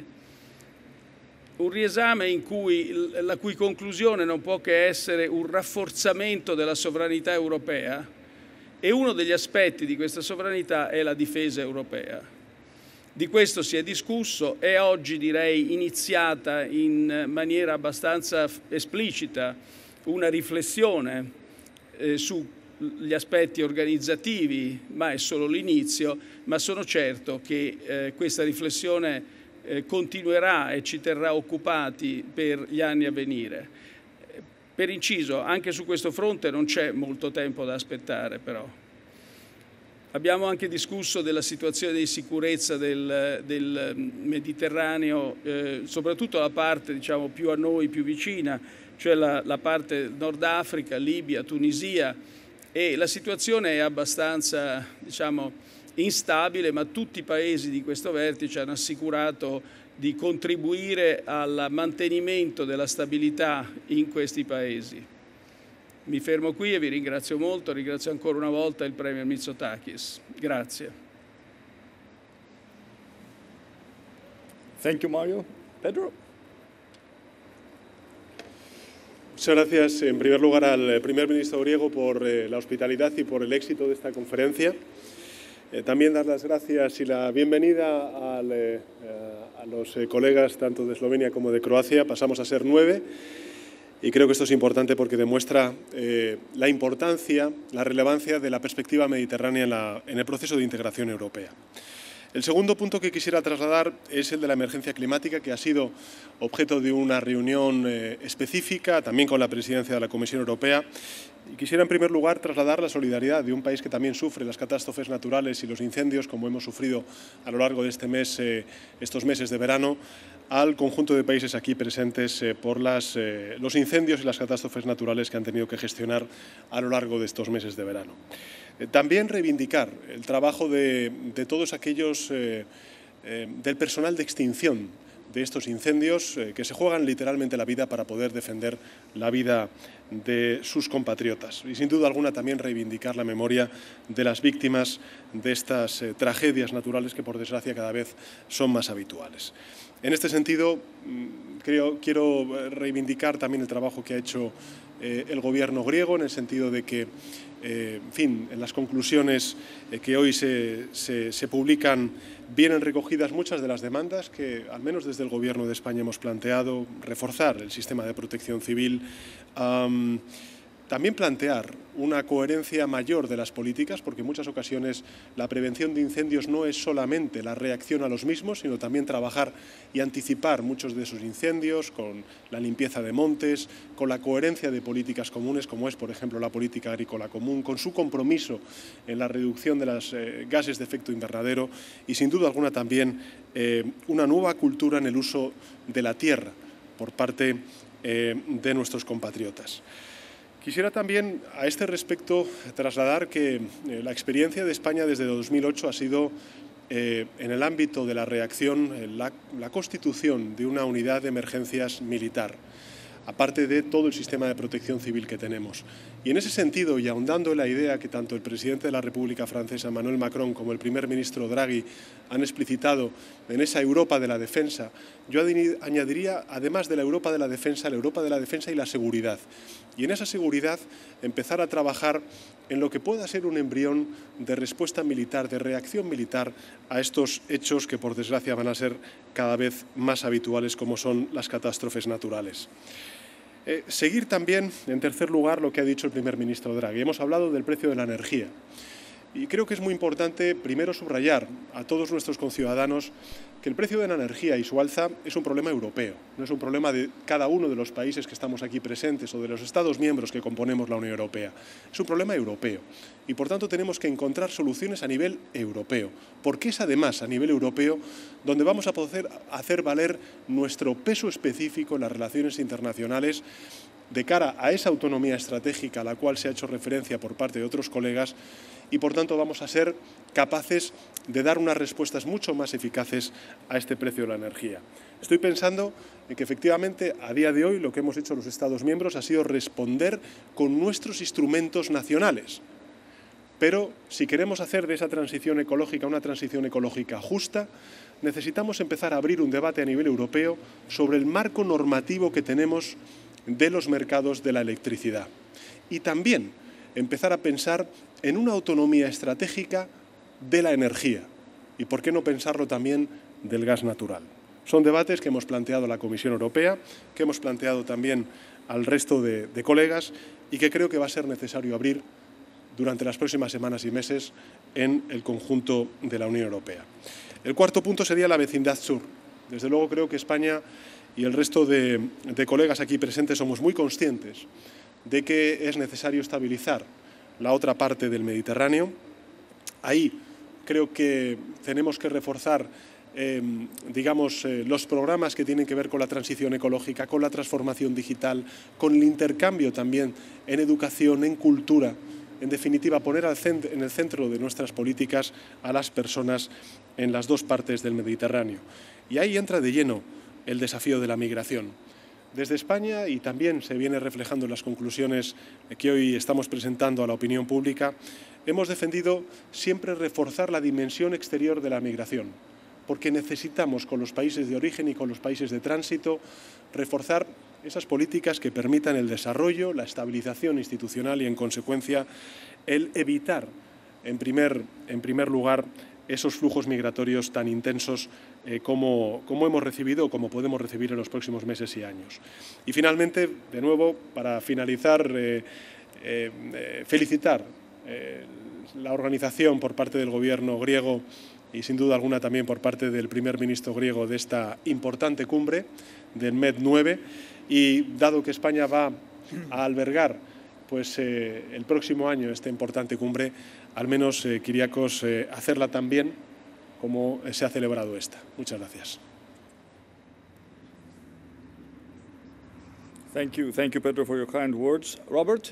un riesame in cui, la cui conclusione non può che essere un rafforzamento della sovranità europea, e uno degli aspetti di questa sovranità è la difesa europea. Di questo si è discusso, è oggi direi iniziata in maniera abbastanza esplicita una riflessione eh, sugli aspetti organizzativi, ma è solo l'inizio, ma sono certo che eh, questa riflessione eh, continuerà e ci terrà occupati per gli anni a venire. Per inciso, anche su questo fronte non c'è molto tempo da aspettare però. Abbiamo anche discusso della situazione di sicurezza del, del Mediterraneo, eh, soprattutto la parte diciamo, più a noi, più vicina, cioè la, la parte Nord Africa, Libia, Tunisia, e la situazione è abbastanza diciamo, instabile, ma tutti i paesi di questo vertice hanno assicurato di contribuire al mantenimento della stabilità in questi paesi. Mi fermo qui e vi ringrazio molto, ringrazio ancora una volta il Premier Mitsotakis. Grazie. Thank you, Mario. Pedro? Muchas gracias, en primer lugar, al primer ministro griego por eh, la hospitalidad y por el éxito de esta conferencia. Eh, también dar las gracias y la bienvenida al, eh, a los eh, colegas tanto de Eslovenia como de Croacia. Pasamos a ser nueve. Y creo que esto es importante porque demuestra eh, la importancia, la relevancia de la perspectiva mediterránea en, la, en el proceso de integración europea. El segundo punto que quisiera trasladar es el de la emergencia climática, que ha sido objeto de una reunión eh, específica, también con la presidencia de la Comisión Europea. Y quisiera, en primer lugar, trasladar la solidaridad de un país que también sufre las catástrofes naturales y los incendios, como hemos sufrido a lo largo de este mes, eh, estos meses de verano, al conjunto de países aquí presentes eh, por las, eh, los incendios y las catástrofes naturales que han tenido que gestionar a lo largo de estos meses de verano. Eh, también reivindicar el trabajo de, de todos aquellos eh, eh, del personal de extinción de estos incendios eh, que se juegan literalmente la vida para poder defender la vida de sus compatriotas. Y sin duda alguna también reivindicar la memoria de las víctimas de estas eh, tragedias naturales que por desgracia cada vez son más habituales. En este sentido, creo, quiero reivindicar también el trabajo que ha hecho eh, el gobierno griego, en el sentido de que, eh, en fin, en las conclusiones eh, que hoy se, se, se publican vienen recogidas muchas de las demandas que, al menos desde el gobierno de España, hemos planteado: reforzar el sistema de protección civil, um, también plantear una coherencia mayor de las políticas, porque en muchas ocasiones la prevención de incendios no es solamente la reacción a los mismos, sino también trabajar y anticipar muchos de esos incendios con la limpieza de montes, con la coherencia de políticas comunes, como es, por ejemplo, la política agrícola común, con su compromiso en la reducción de los eh, gases de efecto invernadero y, sin duda alguna, también eh, una nueva cultura en el uso de la tierra por parte eh, de nuestros compatriotas. Quisiera también, a este respecto, trasladar que eh, la experiencia de España desde dos mil ocho ha sido, eh, en el ámbito de la reacción, eh, la, la constitución de una unidad de emergencias militar. aparte de todo el sistema de protección civil que tenemos. Y en ese sentido, y ahondando en la idea que tanto el presidente de la República Francesa, Emmanuel Macron, como el primer ministro Draghi han explicitado en esa Europa de la defensa, yo añadiría, además de la Europa de la defensa, la Europa de la defensa y la seguridad. Y en esa seguridad empezar a trabajar en lo que pueda ser un embrión de respuesta militar, de reacción militar a estos hechos que, por desgracia, van a ser cada vez más habituales, como son las catástrofes naturales. Eh, seguir también, en tercer lugar, lo que ha dicho el primer ministro Draghi. Hemos hablado del precio de la energía. Y creo que es muy importante, primero, subrayar a todos nuestros conciudadanos que el precio de la energía y su alza es un problema europeo, no es un problema de cada uno de los países que estamos aquí presentes o de los Estados miembros que componemos la Unión Europea. Es un problema europeo y, por tanto, tenemos que encontrar soluciones a nivel europeo, porque es, además, a nivel europeo donde vamos a poder hacer valer nuestro peso específico en las relaciones internacionales de cara a esa autonomía estratégica a la cual se ha hecho referencia por parte de otros colegas y, por tanto, vamos a ser capaces de dar unas respuestas mucho más eficaces a este precio de la energía. Estoy pensando en que, efectivamente, a día de hoy lo que hemos hecho los Estados miembros ha sido responder con nuestros instrumentos nacionales. Pero si queremos hacer de esa transición ecológica una transición ecológica justa, necesitamos empezar a abrir un debate a nivel europeo sobre el marco normativo que tenemos de los mercados de la electricidad. Y también empezar a pensar en una autonomía estratégica de la energía. Y por qué no pensarlo también del gas natural. Son debates que hemos planteado a la Comisión Europea, que hemos planteado también al resto de, de colegas y que creo que va a ser necesario abrir durante las próximas semanas y meses en el conjunto de la Unión Europea. El cuarto punto sería la vecindad sur. Desde luego creo que España y el resto de, de colegas aquí presentes somos muy conscientes de que es necesario estabilizar la otra parte del Mediterráneo. Ahí creo que tenemos que reforzar eh, digamos, eh, los programas que tienen que ver con la transición ecológica, con la transformación digital, con el intercambio también en educación, en cultura. En definitiva, poner al cent- en el centro de nuestras políticas a las personas en las dos partes del Mediterráneo. Y ahí entra de lleno el desafío de la migración. Desde España, y también se viene reflejando en las conclusiones que hoy estamos presentando a la opinión pública, hemos defendido siempre reforzar la dimensión exterior de la migración, porque necesitamos, con los países de origen y con los países de tránsito, reforzar esas políticas que permitan el desarrollo, la estabilización institucional y, en consecuencia, el evitar, en primer, en primer lugar, esos flujos migratorios tan intensos eh, como, como hemos recibido o como podemos recibir en los próximos meses y años. Y, finalmente, de nuevo, para finalizar, eh, eh, eh, felicitar eh, la organización por parte del Gobierno griego y, sin duda alguna, también por parte del primer ministro griego de esta importante cumbre del MED nueve. Y dado que España va a albergar pues, eh, el próximo año esta importante cumbre, al menos, eh, Kyriakos, eh, hacerla tan bien como se ha celebrado esta. Muchas gracias. Thank you. Thank you, Pedro, for your kind words. Robert?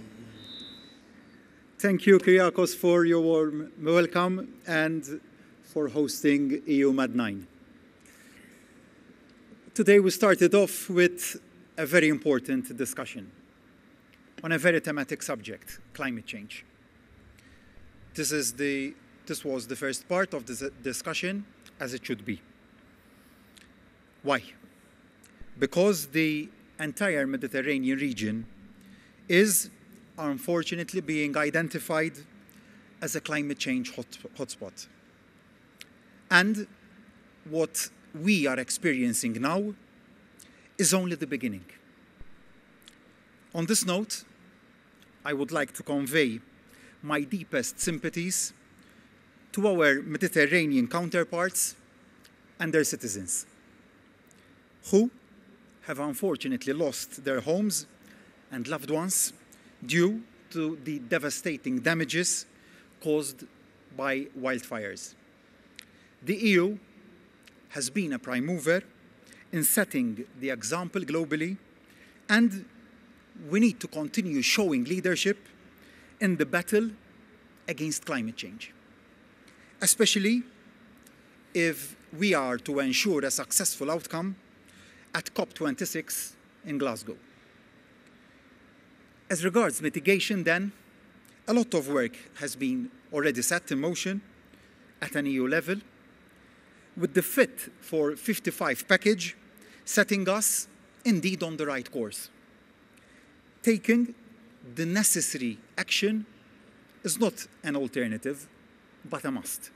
Thank you, Kyriakos, for your warm welcome and for hosting EUMED nine. Today we started off with a very important discussion on a very thematic subject, climate change. This, is the, this was the first part of this discussion, as it should be. Why? Because the entire Mediterranean region is unfortunately being identified as a climate change hot, hotspot. And what we are experiencing now is only the beginning. On this note, I would like to convey my deepest sympathies to our Mediterranean counterparts and their citizens, who have unfortunately lost their homes and loved ones due to the devastating damages caused by wildfires. The E U has been a prime mover in setting the example globally, and we need to continue showing leadership in the battle against climate change, especially if we are to ensure a successful outcome at COP twenty-six in Glasgow. As regards mitigation then, a lot of work has been already set in motion at an E U level, with the Fit for fifty-five package setting us indeed on the right course. Taking the necessary action is not an alternative, but a must.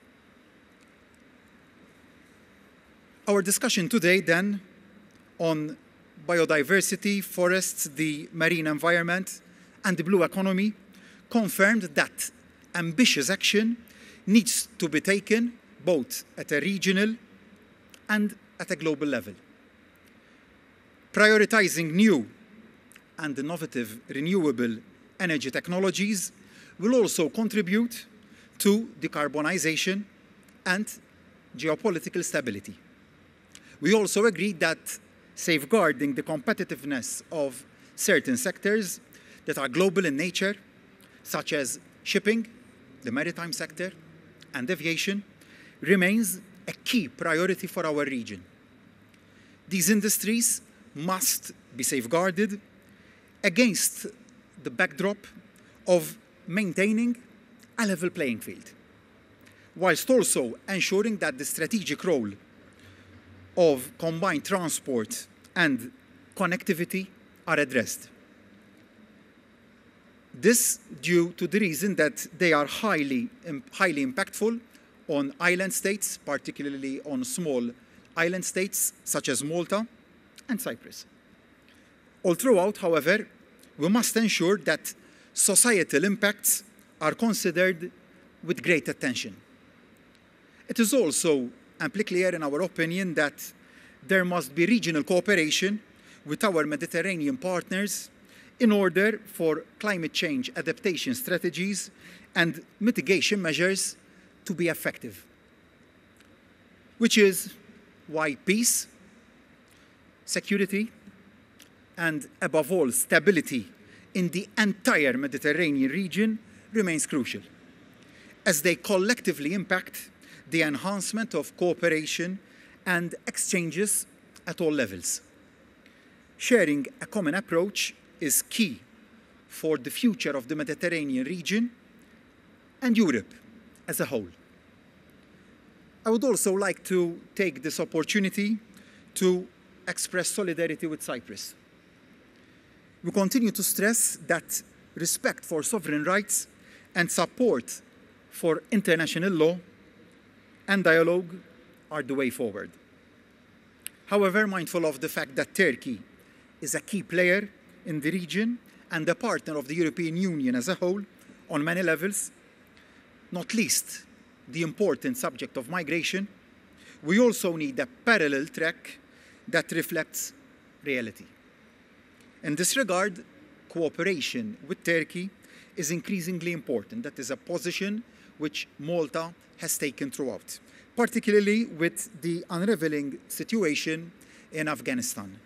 Our discussion today then on biodiversity, forests, the marine environment, and the blue economy confirmed that ambitious action needs to be taken both at a regional and at a global level. Prioritizing new and innovative renewable energy technologies will also contribute to decarbonization and geopolitical stability. We also agreed that safeguarding the competitiveness of certain sectors that are global in nature, such as shipping, the maritime sector, and aviation, remains a key priority for our region. These industries must be safeguarded against the backdrop of maintaining a level playing field, whilst also ensuring that the strategic role of combined transport and connectivity are addressed. This due to the reason that they are highly, highly impactful on island states, particularly on small island states such as Malta and Cyprus. All throughout, however, we must ensure that societal impacts are considered with great attention. It is also amply clear in our opinion that there must be regional cooperation with our Mediterranean partners in order for climate change adaptation strategies and mitigation measures to be effective. Which is why peace, security, and above all, stability in the entire Mediterranean region remains crucial, as they collectively impact the enhancement of cooperation and exchanges at all levels. Sharing a common approach is key for the future of the Mediterranean region and Europe as a whole. I would also like to take this opportunity to express solidarity with Cyprus. We continue to stress that respect for sovereign rights and support for international law and dialogue are the way forward. However, mindful of the fact that Turkey is a key player in the region and a partner of the European Union as a whole on many levels, not least the important subject of migration, we also need a parallel track that reflects reality. In this regard, cooperation with Turkey is increasingly important. That is a position which Malta has taken throughout, particularly with the unraveling situation in Afghanistan.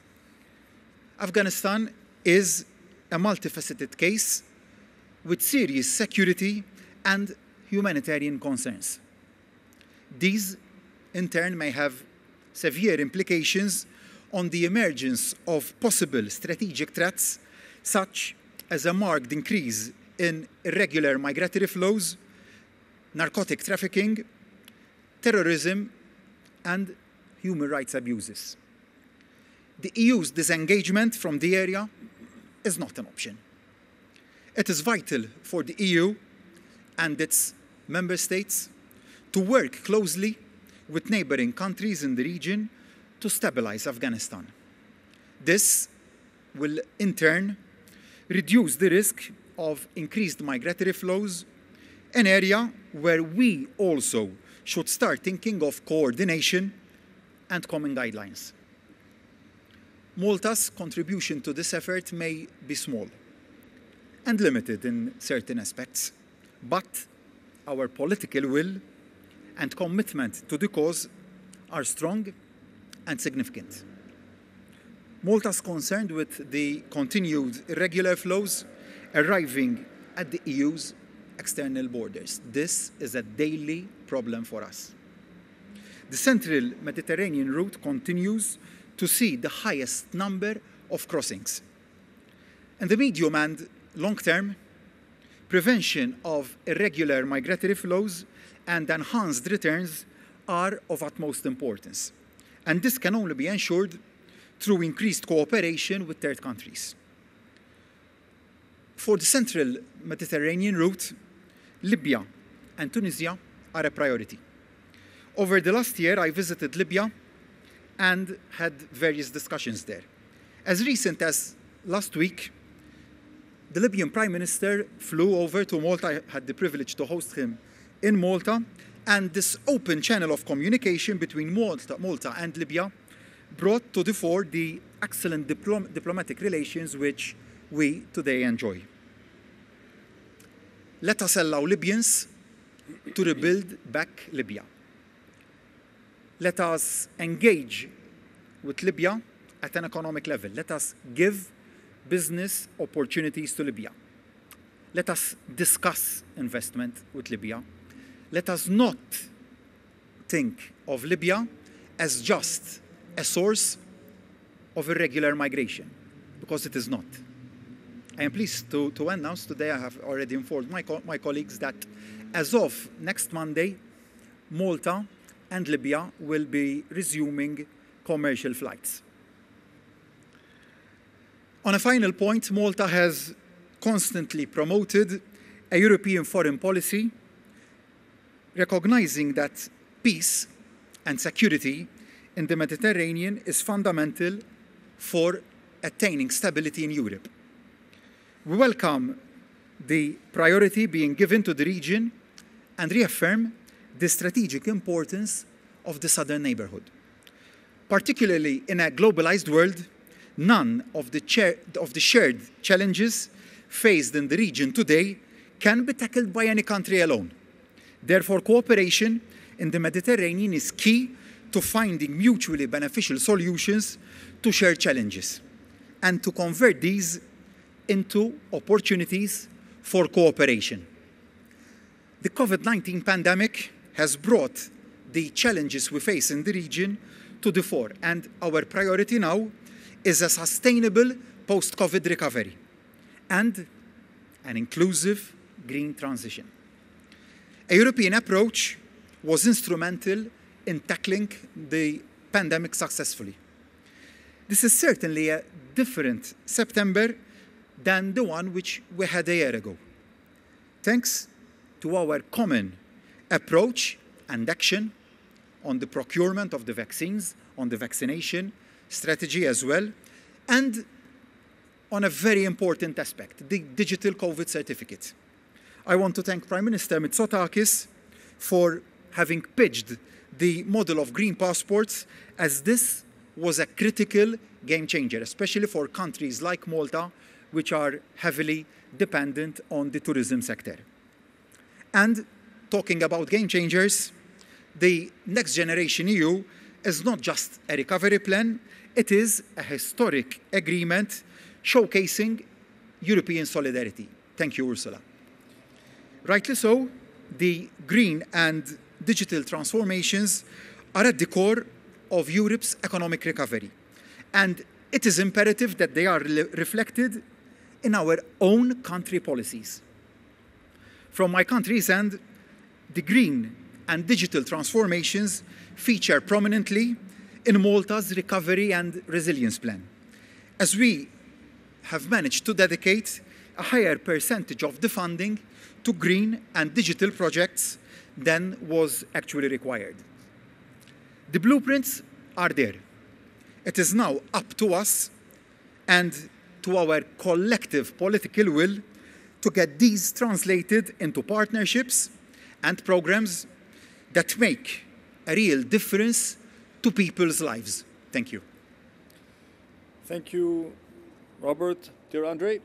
Afghanistan is a multifaceted case with serious security and humanitarian concerns. These, in turn, may have severe implications on the emergence of possible strategic threats, such as a marked increase in irregular migratory flows, narcotic trafficking, terrorism, and human rights abuses. The E U's disengagement from the area is not an option. It is vital for the E U and its member states to work closely with neighboring countries in the region to stabilize Afghanistan. This will, in turn, reduce the risk of increased migratory flows, an area where we also should start thinking of coordination and common guidelines. Malta's contribution to this effort may be small and limited in certain aspects, but our political will and commitment to the cause are strong and significant. Malta is concerned with the continued irregular flows arriving at the E U's external borders. This is a daily problem for us. The central Mediterranean route continues to see the highest number of crossings. In the medium and long term, prevention of irregular migratory flows and enhanced returns are of utmost importance. And this can only be ensured through increased cooperation with third countries. For the central Mediterranean route, Libya and Tunisia are a priority. Over the last year, I visited Libya and had various discussions there. As recent as last week, the Libyan Prime Minister flew over to Malta. I had the privilege to host him in Malta, and this open channel of communication between Malta, Malta and Libya brought to the fore the excellent diplom diplomatic relations which we today enjoy. Let us allow Libyans to rebuild back Libya. Let us engage with Libya at an economic level. Let us give business opportunities to Libya. Let us discuss investment with Libya. Let us not think of Libya as just a source of irregular migration, because it is not. I am pleased to, to announce today, I have already informed my, co my colleagues that as of next Monday, Malta and Libya will be resuming commercial flights. On a final point, Malta has constantly promoted a European foreign policy, recognizing that peace and security in the Mediterranean is fundamental for attaining stability in Europe. We welcome the priority being given to the region and reaffirm the strategic importance of the southern neighborhood. Particularly in a globalized world, none of the, of the shared challenges faced in the region today can be tackled by any country alone. Therefore, cooperation in the Mediterranean is key to finding mutually beneficial solutions to shared challenges and to convert these into opportunities for cooperation. The COVID nineteen pandemic has brought the challenges we face in the region to the fore, and our priority now is a sustainable post-COVID recovery and an inclusive green transition. A European approach was instrumental in tackling the pandemic successfully. This is certainly a different September than the one which we had a year ago. Thanks to our common approach and action on the procurement of the vaccines, on the vaccination strategy as well, and on a very important aspect, the digital COVID certificate. I want to thank Prime Minister Mitsotakis for having pitched the model of green passports, as this was a critical game changer, especially for countries like Malta, which are heavily dependent on the tourism sector. And talking about game changers, the Next Generation E U is not just a recovery plan, it is a historic agreement showcasing European solidarity. Thank you, Ursula. Rightly so, the green and digital transformations are at the core of Europe's economic recovery. And it is imperative that they are reflected in our own country policies. From my country's end, the green and digital transformations feature prominently in Malta's recovery and resilience plan, as we have managed to dedicate a higher percentage of the funding to green and digital projects than was actually required. The blueprints are there. It is now up to us and to our collective political will to get these translated into partnerships and programs that make a real difference to people's lives. Thank you. Thank you, Robert. Dear Andre.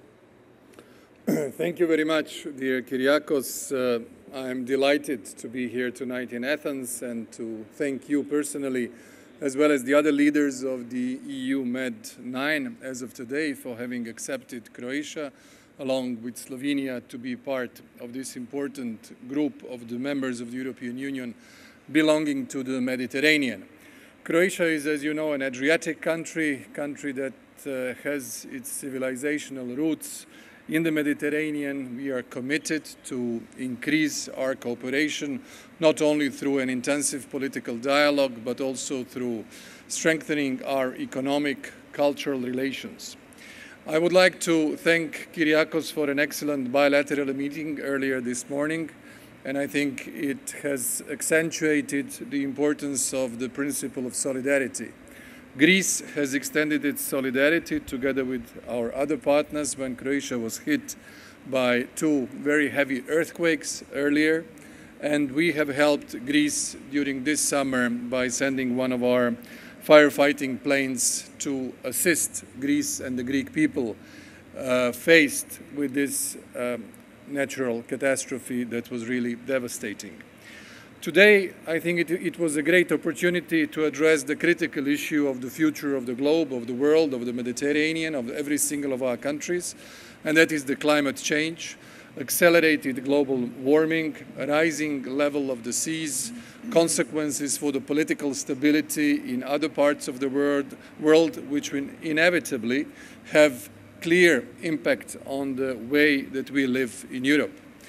Thank you very much, dear Kyriakos. Uh, I'm delighted to be here tonight in Athens and to thank you personally, as well as the other leaders of the EUMED nine as of today, for having accepted Croatia, along with Slovenia, to be part of this important group of the members of the European Union belonging to the Mediterranean. Croatia is, as you know, an Adriatic country, country that uh, has its civilizational roots in the Mediterranean. We are committed to increase our cooperation, not only through an intensive political dialogue, but also through strengthening our economic, cultural relations. I would like to thank Kyriakos for an excellent bilateral meeting earlier this morning, and I think it has accentuated the importance of the principle of solidarity. Greece has extended its solidarity together with our other partners when Croatia was hit by two very heavy earthquakes earlier, and we have helped Greece during this summer by sending one of our firefighting planes to assist Greece and the Greek people uh, faced with this um, natural catastrophe that was really devastating. Today, I think it, it was a great opportunity to address the critical issue of the future of the globe, of the world, of the Mediterranean, of every single of our countries, and that is the climate change, accelerated global warming, a rising level of the seas, consequences for the political stability in other parts of the world, world which will inevitably have clear impact on the way that we live in Europe.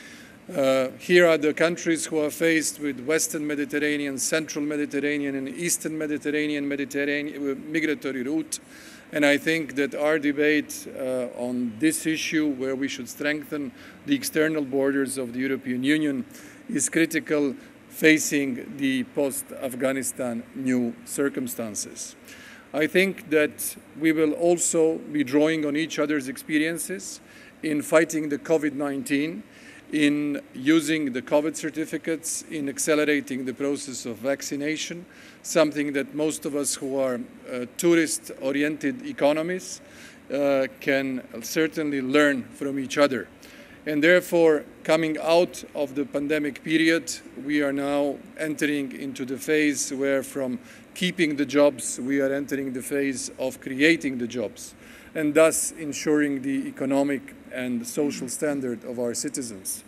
Uh, here are the countries who are faced with Western Mediterranean, Central Mediterranean and Eastern Mediterranean, Mediterranean migratory route. And I think that our debate uh, on this issue, where we should strengthen the external borders of the European Union, is critical facing the post-Afghanistan new circumstances. I think that we will also be drawing on each other's experiences in fighting the COVID nineteen, in using the COVID certificates, in accelerating the process of vaccination, something that most of us who are uh, tourist-oriented economies uh, can certainly learn from each other. And therefore, coming out of the pandemic period, we are now entering into the phase where from keeping the jobs, we are entering the phase of creating the jobs, and thus ensuring the economic and social standard of our citizens.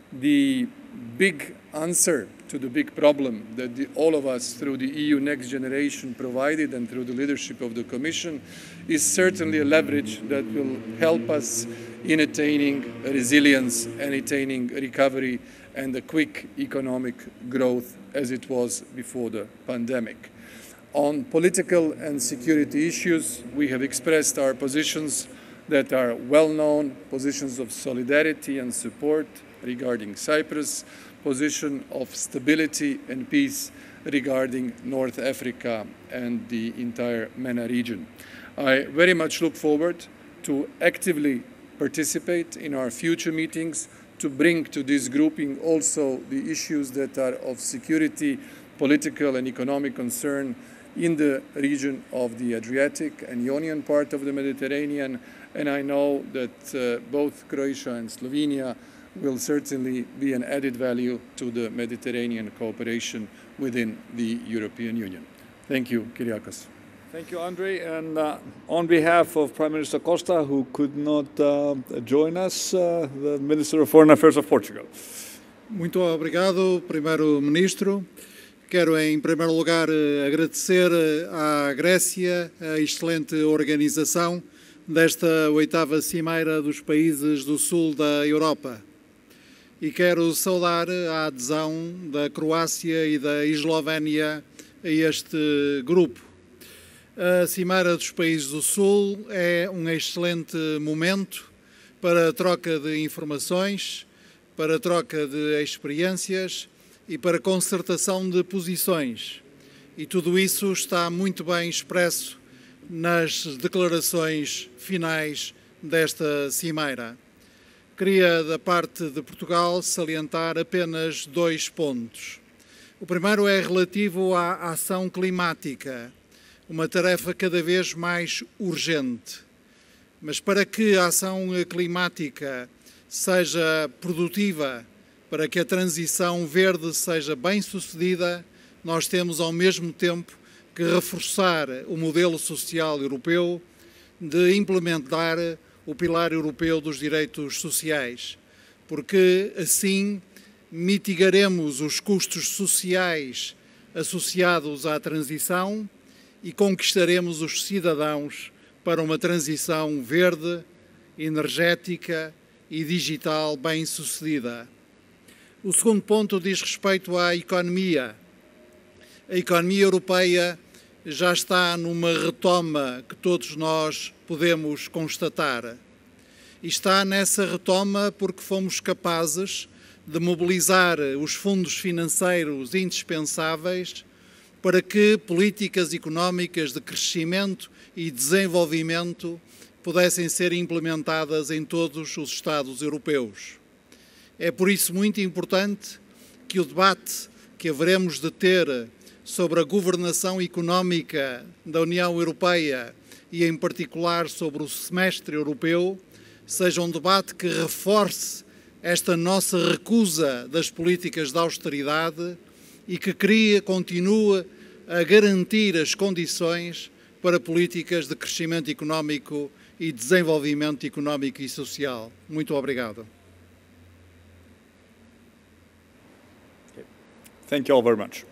The big answer to the big problem that the, all of us through the E U Next Generation provided and through the leadership of the Commission is certainly a leverage that will help us in attaining resilience and attaining recovery and a quick economic growth as it was before the pandemic. On political and security issues, we have expressed our positions that are well-known, positions of solidarity and support regarding Cyprus, position of stability and peace regarding North Africa and the entire MENA region. I very much look forward to actively participate in our future meetings to bring to this grouping also the issues that are of security, political and economic concern in the region of the Adriatic and Ionian part of the Mediterranean, and I know that uh, both Croatia and Slovenia will certainly be an added value to the Mediterranean cooperation within the European Union. Thank you, Kyriakos. Thank you, Andre. And uh, on behalf of Prime Minister Costa, who could not uh, join us, uh, the Minister of Foreign Affairs of Portugal. Muito obrigado, Primeiro-Ministro. Quero, em primeiro lugar, agradecer à Grécia a excelente organização desta oitava cimeira dos países do sul da Europa. E quero saudar a adesão da Croácia e da Eslovénia a este grupo. A Cimeira dos Países do Sul é um excelente momento para a troca de informações, para a troca de experiências e para a concertação de posições. E tudo isso está muito bem expresso nas declarações finais desta cimeira. Queria, da parte de Portugal, salientar apenas dois pontos. O primeiro é relativo à ação climática, uma tarefa cada vez mais urgente. Mas para que a ação climática seja produtiva, para que a transição verde seja bem-sucedida, nós temos ao mesmo tempo que reforçar o modelo social europeu, de implementar o pilar europeu dos direitos sociais, porque assim mitigaremos os custos sociais associados à transição e conquistaremos os cidadãos para uma transição verde, energética e digital bem-sucedida. O segundo ponto diz respeito à economia. A economia europeia já está numa retoma que todos nós podemos constatar. E está nessa retoma porque fomos capazes de mobilizar os fundos financeiros indispensáveis para que políticas económicas de crescimento e desenvolvimento pudessem ser implementadas em todos os Estados europeus. É por isso muito importante que o debate que haveremos de ter sobre a governação económica da União Europeia e, em particular, sobre o semestre europeu, seja um debate que reforce esta nossa recusa das políticas de austeridade e que crie, continue a garantir as condições para políticas de crescimento económico e desenvolvimento económico e social. Muito obrigado. Thank you all very much.